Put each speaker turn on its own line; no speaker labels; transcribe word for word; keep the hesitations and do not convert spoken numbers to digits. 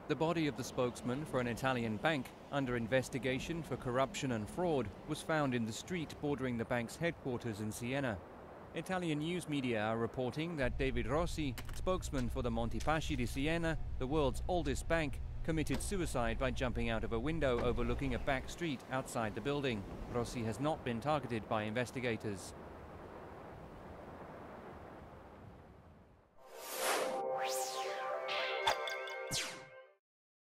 The body of the spokesman for an Italian bank under investigation for corruption and fraud was found in the street bordering the bank's headquarters in Siena. Italian news media are reporting that David Rossi, spokesman for the Monte Paschi di Siena, the world's oldest bank, committed suicide by jumping out of a window overlooking a back street outside the building. Rossi has not been targeted by investigators.